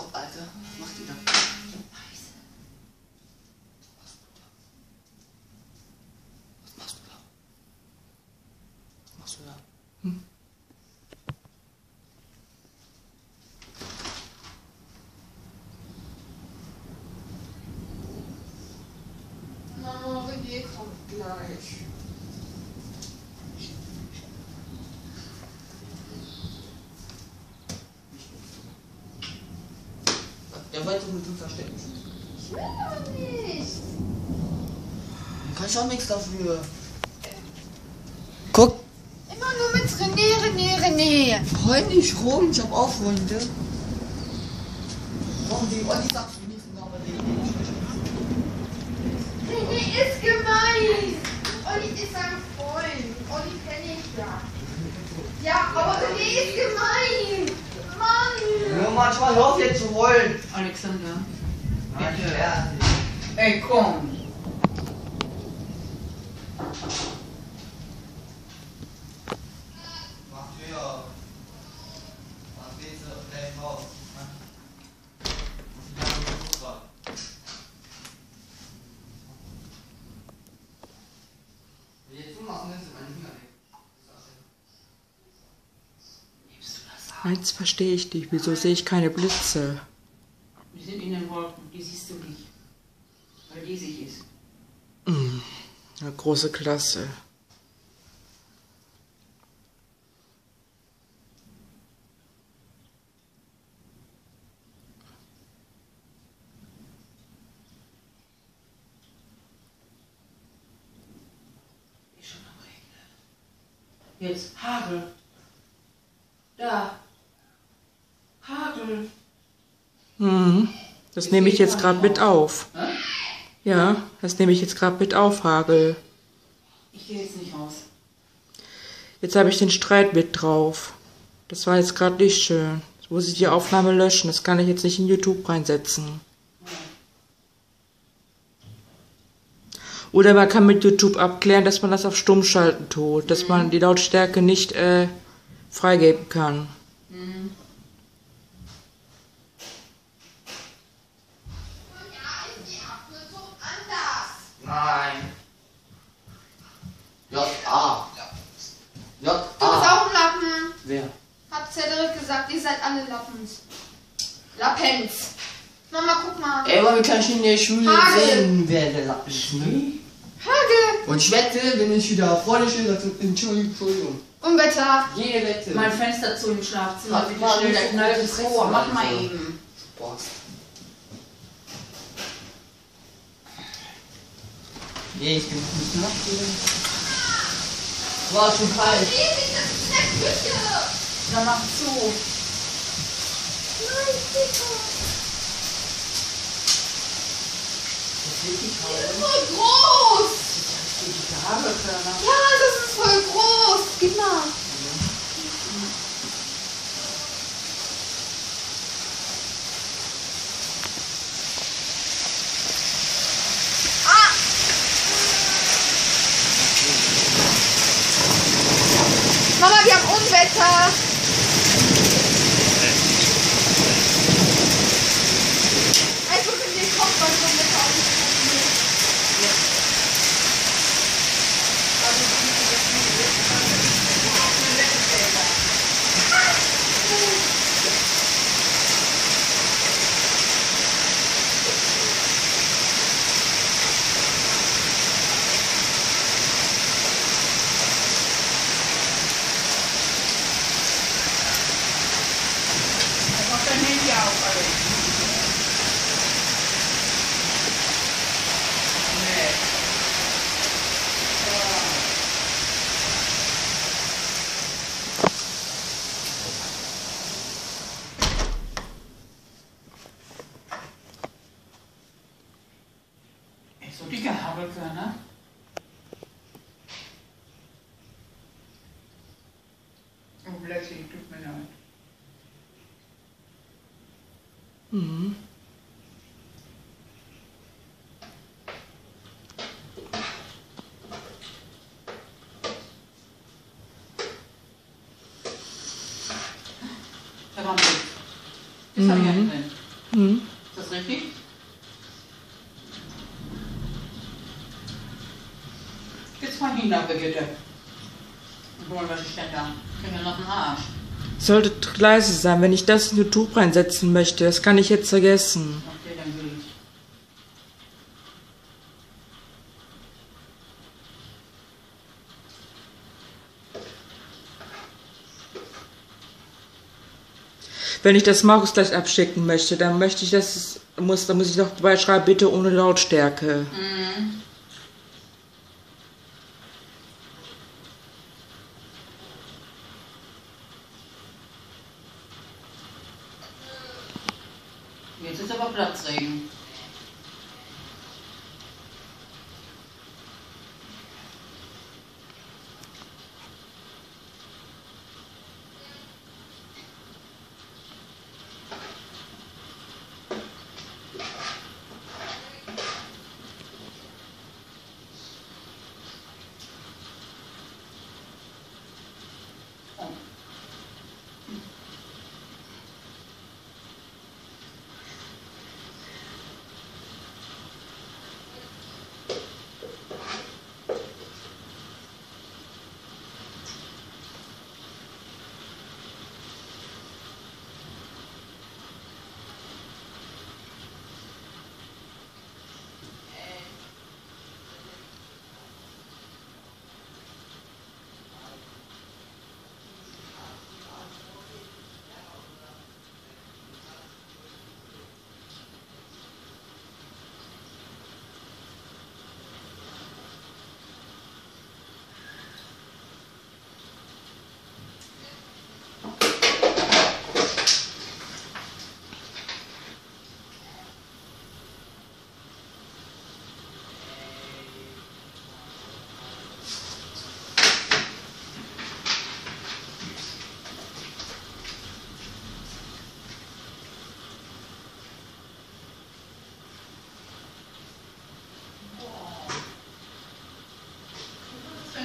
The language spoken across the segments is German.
auf, Alter. Was macht die da? Scheiße. Was machst du da? Was machst du da? Hm? Mama, René kommt gleich. Der wollte mit uns verstecken. Ich will aber nicht. Kann ich auch nichts dafür. Guck. Immer nur mit René. Heul nicht rum, ich hab auch Freunde. Warum die Olli sagst du nicht genau, aber René ist gemein. Olli ist ein Freund. Olli kenne ich ja. Ja, aber René ist gemein. Mann. nur manchmal hör auf jetzt zu heulen. Alexander. Bitte. Ja. Ey, komm. Mach Tür auf. Was willst du? Gleich raus. Wenn ich jetzt zumachen, nimmst du meine Finger weg. Eins verstehe ich nicht. Wieso sehe ich keine Blitze? Wir sind in den Wolken, die siehst du nicht. Weil riesig ist. Eine große Klasse. Ist schon am Regnen. Jetzt Hagel. Da. Hagel. Das nehme ich jetzt gerade mit auf. Ja, das nehme ich jetzt gerade mit auf, Hagel. Ich gehe jetzt nicht raus. Jetzt habe ich den Streit mit drauf. Das war jetzt gerade nicht schön. Jetzt muss ich die Aufnahme löschen. Das kann ich jetzt nicht in YouTube reinsetzen. Oder man kann mit YouTube abklären, dass man das auf Stumm schalten tut. Dass man die Lautstärke nicht freigeben kann. Nein. J.A. Du bist J.A. auch ein Lappen. Wer? Hat Cedric gesagt, ihr seid alle Lappens. Lappens. Mama, guck mal. Ey, aber wir können schon in der Schule Hagel. sehen, wer der Lappen ist, ne? Hagel. Und ich wette, wenn ich wieder vor dir stehe, dann Entschuldigung. Unwetter. Jede Wette. Mein Fenster zu im Schlafzimmer. Warte Bitte mal, schnell, da nicht so knallt groß es ist vor. Mach das mal so. eben. Boah. Nee, ich bin nicht nachgehen. War schon kalt. Nee, das ist in der Küche. Dann mach zu. Nein, bitte. Das wird die Das ist Karte. voll groß. Die Hagelkörner. Ja, das ist voll groß. Gib mal. Ah! Mama, wir haben Unwetter. Also, wenn wir kommt, was Unwetter auch Mach dein Handy auf, Alex. Nee. So dicke Hagelkörner. Oh, Blessing, tut mir leid. Da war ein Bild. Das habe ich ja drin. Kamin da bitte. Obwohl, was ist denn da? Ich bin ja noch im Arsch. Sollte leise sein, wenn ich das in YouTube reinsetzen möchte. Das kann ich jetzt vergessen. Okay, dann will ich. Wenn ich das Markus gleich abschicken möchte, dann möchte ich, dann muss ich noch beischreiben, bitte ohne Lautstärke. Mhm. Jetzt ist aber Platzregen.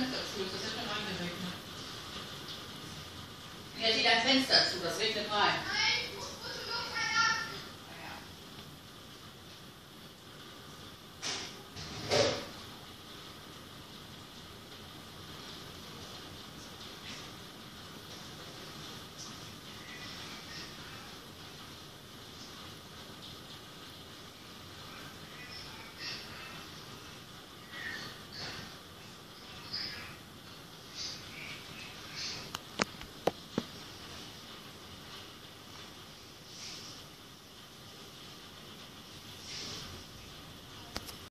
Ja, sieh dein Fenster zu, das regnet rein.